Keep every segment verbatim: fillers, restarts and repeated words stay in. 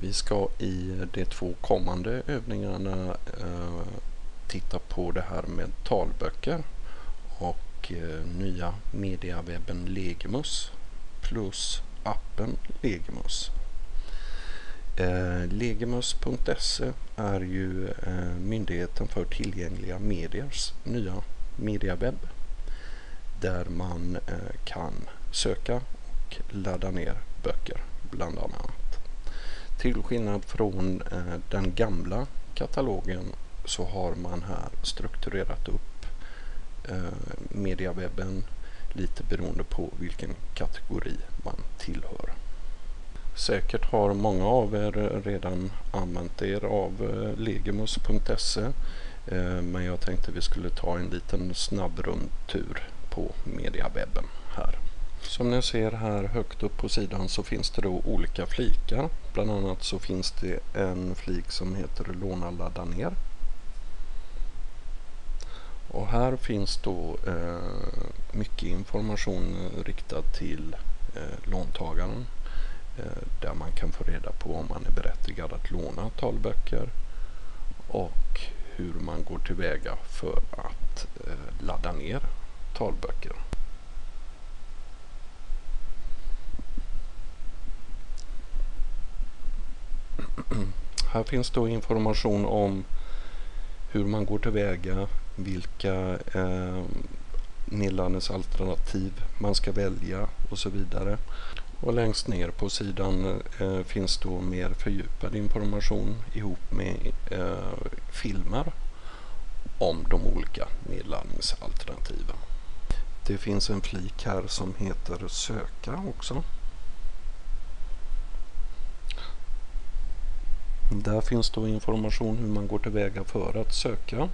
Vi ska i de två kommande övningarna eh, titta på det här med talböcker och eh, nya mediawebben Legimus plus appen Legimus. Eh, Legimus punkt se är ju eh, myndigheten för tillgängliga mediers nya mediawebb där man eh, kan söka och ladda ner böcker bland annat. Till skillnad från eh, den gamla katalogen så har man här strukturerat upp eh, mediawebben lite beroende på vilken kategori man tillhör. Säkert har många av er redan använt er av eh, Legimus punkt se eh, men jag tänkte vi skulle ta en liten snabb rundtur på mediawebben här. Som ni ser här högt upp på sidan så finns det då olika flikar. Bland annat så finns det en flik som heter låna ladda ner. Och här finns då eh, mycket information riktad till eh, låntagaren. Eh, där man kan få reda på om man är berättigad att låna talböcker och hur man går tillväga för att eh, ladda ner talböcker. Här finns då information om hur man går tillväga, vilka eh, nedladdningsalternativ man ska välja och så vidare. Och längst ner på sidan eh, finns då mer fördjupad information ihop med eh, filmer om de olika nedladdningsalternativen. Det finns en flik här som heter söka också. Där finns då information hur man går tillväga för att söka.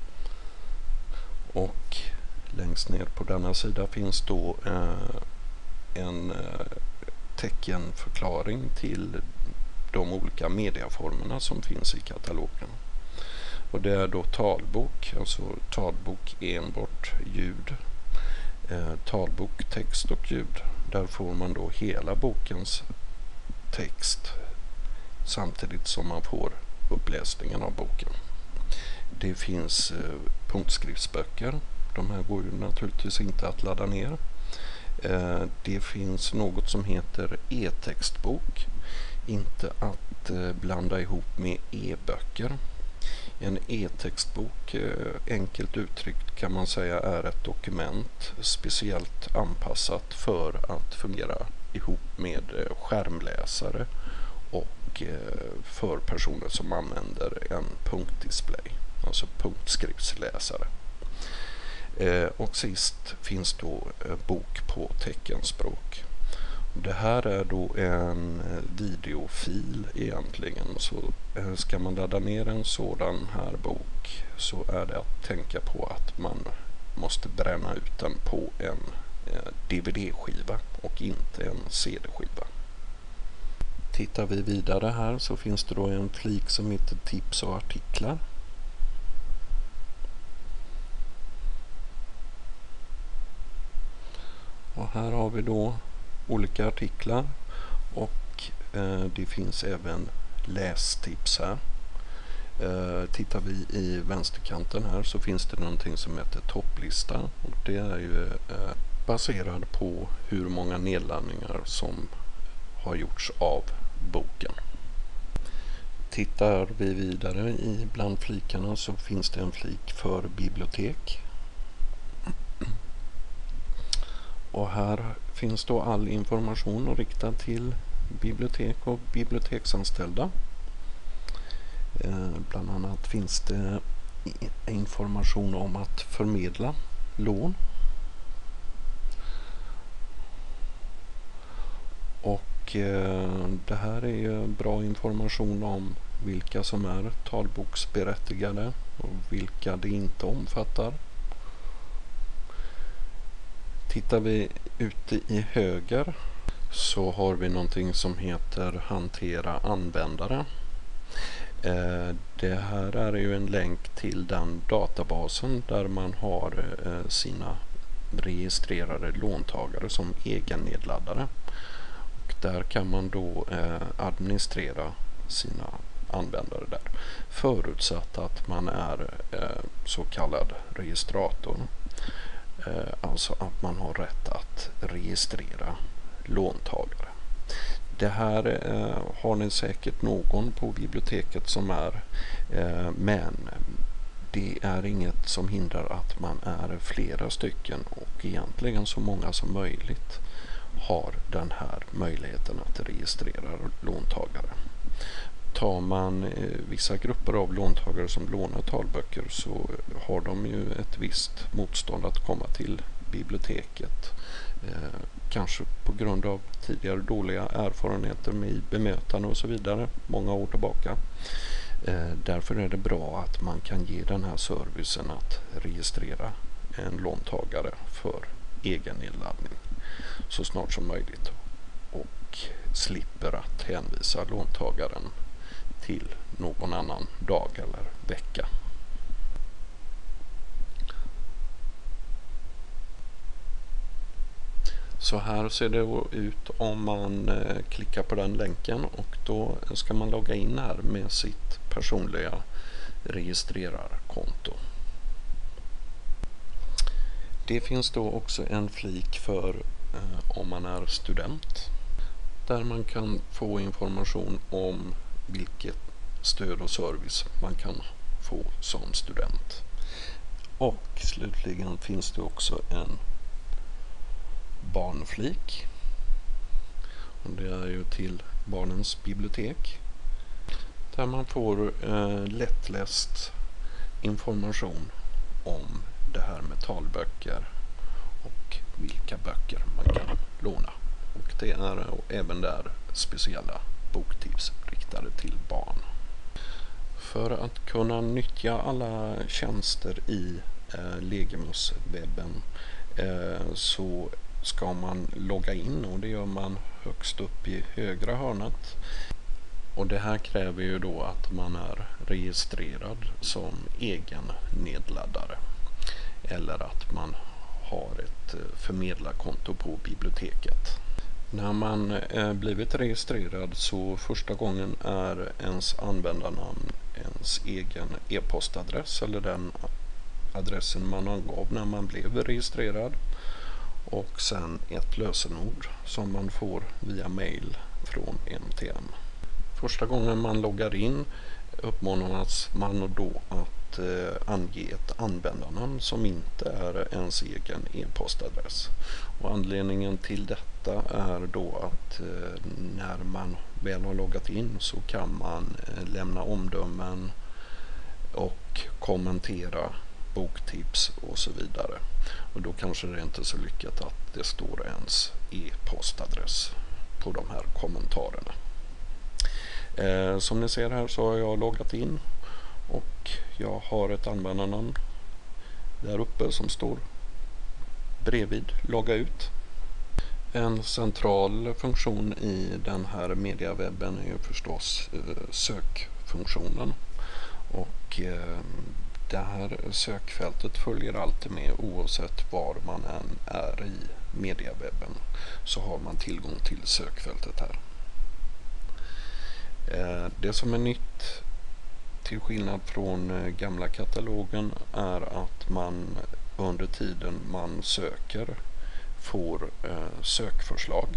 Och längst ner på denna sida finns då eh, en eh, teckenförklaring till de olika mediaformerna som finns i katalogen. Och det är då talbok, alltså talbok enbart ljud, eh, talbok text och ljud. Där får man då hela bokens text samtidigt som man får uppläsningen av boken. Det finns eh, punktskriftsböcker. De här går ju naturligtvis inte att ladda ner. Eh, det finns något som heter e-textbok. Inte att eh, blanda ihop med e-böcker. En e-textbok, eh, enkelt uttryckt kan man säga, är ett dokument speciellt anpassat för att fungera ihop med eh, skärmläsare och för personer som använder en punktdisplay, alltså punktskriftsläsare. Eh, och sist finns då eh, bok på teckenspråk. Det här är då en videofil egentligen, så eh, ska man ladda ner en sådan här bok så är det att tänka på att man måste bränna ut den på en eh, D V D-skiva och inte en C D-skiva. Tittar vi vidare här så finns det då en flik som heter tips och artiklar. Och här har vi då olika artiklar och eh, det finns även lästips här. Eh, tittar vi i vänsterkanten här så finns det någonting som heter topplista och det är ju eh, baserad på hur många nedladdningar som har gjorts av boken. Tittar vi vidare i bland flikarna så finns det en flik för bibliotek. Och här finns då all information riktad till bibliotek och biblioteksanställda. Eh, bland annat finns det information om att förmedla lån. Och eh, det här är ju bra information om vilka som är talboksberättigade och vilka det inte omfattar. Tittar vi ute i höger så har vi någonting som heter hantera användare. Eh, det här är ju en länk till den databasen där man har eh, sina registrerade låntagare som egen nedladdare. Och där kan man då eh, administrera sina användare där. Förutsatt att man är eh, så kallad registrator. Eh, alltså att man har rätt att registrera låntagare. Det här eh, har ni säkert någon på biblioteket som är, eh, men det är inget som hindrar att man är flera stycken, och egentligen så många som möjligt har den här möjligheten att registrera låntagare. Tar man eh, vissa grupper av låntagare som lånar talböcker, så har de ju ett visst motstånd att komma till biblioteket. Eh, kanske på grund av tidigare dåliga erfarenheter med bemötande och så vidare många år tillbaka. Eh, därför är det bra att man kan ge den här servicen att registrera en låntagare för egen nedladdning så snart som möjligt, och slipper att hänvisa låntagaren till någon annan dag eller vecka. Så här ser det ut om man eh, klickar på den länken, och då ska man logga in här med sitt personliga registrerarkonto. Det finns då också en flik för eh, om man är student, där man kan få information om vilket stöd och service man kan få som student. Och slutligen finns det också en barnflik, och det är ju till barnens bibliotek, där man får eh, lättläst information om det här med talböcker och vilka böcker man kan låna. Och det är även där speciella boktips riktade till barn. För att kunna nyttja alla tjänster i eh, Legimuswebben eh, så ska man logga in, och det gör man högst upp i högra hörnet. Och det här kräver ju då att man är registrerad som egen nedladdare, eller att man har ett förmedlarkonto på biblioteket. När man eh, blivit registrerad, så första gången är ens användarnamn ens egen e-postadress, eller den adressen man angav när man blev registrerad, och sen ett lösenord som man får via mail från M T M. Första gången man loggar in uppmanas man då att eh, ange ett användarnamn som inte är ens egen e-postadress. Och anledningen till detta är då att eh, när man väl har loggat in, så kan man eh, lämna omdömen och kommentera boktips och så vidare. Och då kanske det inte är så lyckat att det står ens e-postadress på de här kommentarerna. Eh, som ni ser här så har jag loggat in, och jag har ett användarnamn där uppe som står bredvid logga ut. En central funktion i den här mediawebben är ju förstås eh, sökfunktionen, och eh, det här sökfältet följer alltid med oavsett var man än är i mediawebben, så har man tillgång till sökfältet här. Det som är nytt, till skillnad från gamla katalogen, är att man under tiden man söker får sökförslag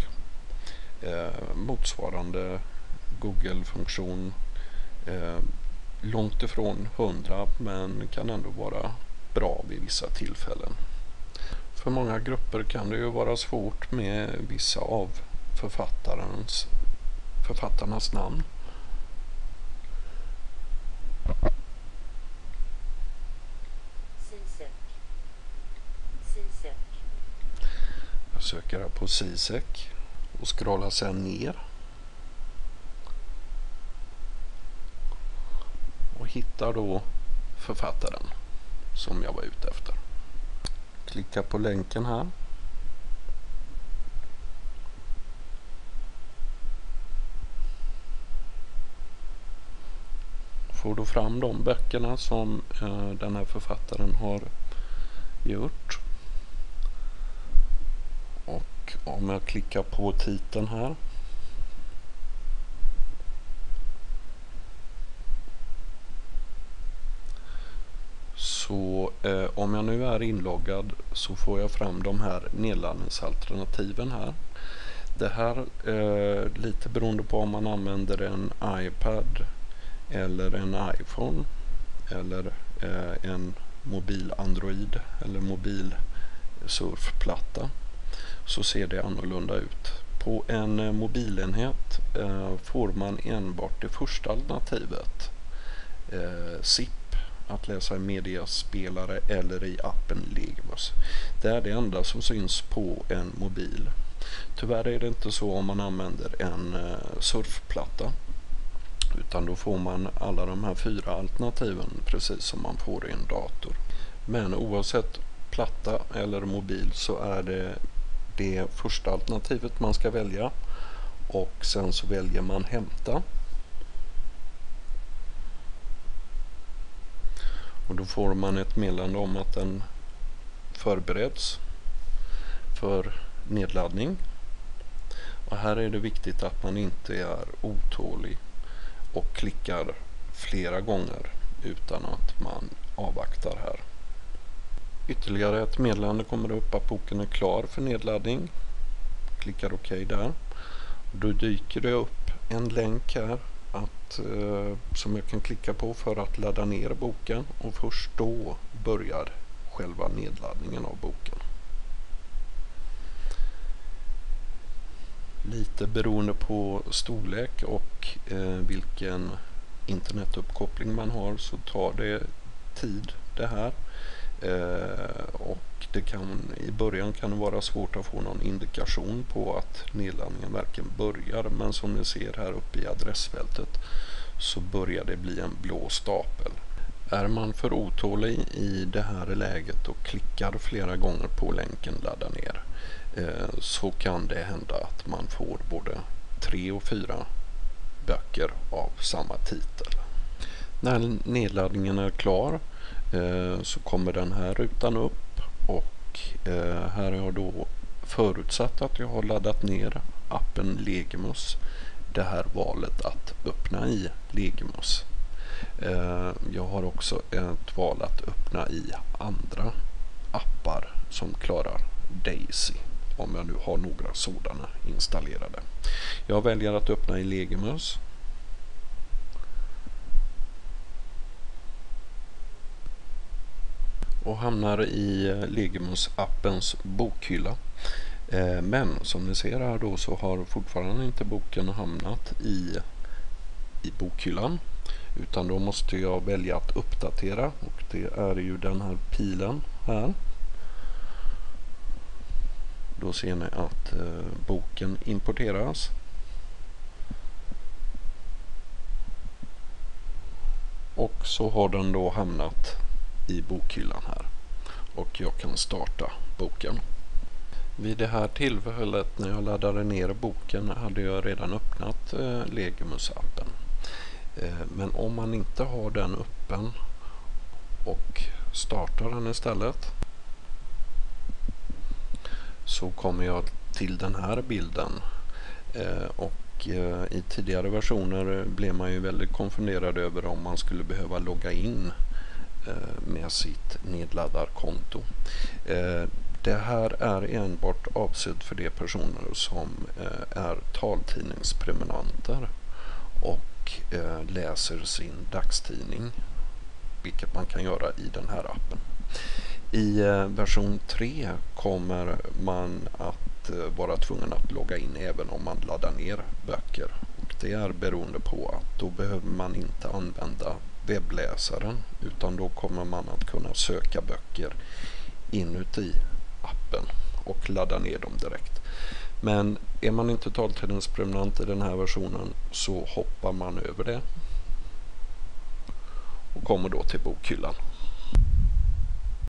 motsvarande Google-funktion, långt ifrån hundra, men kan ändå vara bra vid vissa tillfällen. För många grupper kan det ju vara svårt med vissa av författarens, författarnas namn. Jag söker här på Zizek och scrollar sedan ner och hittar då författaren som jag var ute efter. Klicka på länken här. Får då fram de böckerna som eh, den här författaren har gjort. Och om jag klickar på titeln här, Så eh, om jag nu är inloggad så får jag fram de här nedladdningsalternativen här. Det här eh, lite beroende på om man använder en iPad eller en iPhone eller eh, en mobil Android eller mobil surfplatta, så ser det annorlunda ut. På en eh, mobilenhet eh, får man enbart det första alternativet, eh, S I P, att läsa i mediaspelare eller i appen Legimus. Det är det enda som syns på en mobil. Tyvärr är det inte så om man använder en eh, surfplatta, utan då får man alla de här fyra alternativen precis som man får i en dator. Men oavsett platta eller mobil så är det det första alternativet man ska välja, och sen så väljer man hämta. Och då får man ett meddelande om att den förbereds för nedladdning. Och här är det viktigt att man inte är otålig och klickar flera gånger, utan att man avvaktar här. Ytterligare ett meddelande kommer upp att boken är klar för nedladdning. Klickar OK där. Då dyker det upp en länk här att, eh, som jag kan klicka på för att ladda ner boken, och först då börjar själva nedladdningen av boken. Lite beroende på storlek och eh, vilken internetuppkoppling man har så tar det tid det här. Eh, och det kan, i början kan det vara svårt att få någon indikation på att nedladdningen verkligen börjar, men som ni ser här uppe i adressfältet så börjar det bli en blå stapel. Är man för otålig i det här läget och klickar flera gånger på länken ladda ner, eh, så kan det hända att man får både tre och fyra böcker av samma titel. När nedladdningen är klar så kommer den här rutan upp, och här har jag då förutsatt att jag har laddat ner appen Legimus, det här valet att öppna i Legimus. Jag har också ett val att öppna i andra appar som klarar Daisy, om jag nu har några sådana installerade. Jag väljer att öppna i Legimus. Och hamnar i Legimus-appens bokhylla. Eh, men som ni ser här då så har fortfarande inte boken hamnat i, i bokhyllan. Utan då måste jag välja att uppdatera, och det är ju den här pilen här. Då ser ni att eh, boken importeras. Och så har den då hamnat i bokhyllan här, och jag kan starta boken. Vid det här tillfället när jag laddade ner boken hade jag redan öppnat eh, Legimus-appen. Eh, men om man inte har den öppen och startar den istället, så kommer jag till den här bilden. Eh, och eh, i tidigare versioner blev man ju väldigt konfunderad över om man skulle behöva logga in med sitt nedladdarkonto. Det här är enbart avsett för de personer som är taltidningsprenumeranter och läser sin dagstidning, vilket man kan göra i den här appen. I version tre kommer man att vara tvungen att logga in även om man laddar ner böcker, och det är beroende på att då behöver man inte använda webbläsaren, utan då kommer man att kunna söka böcker inuti appen och ladda ner dem direkt. Men är man inte taltidningsprenumerant i den här versionen så hoppar man över det och kommer då till bokhyllan.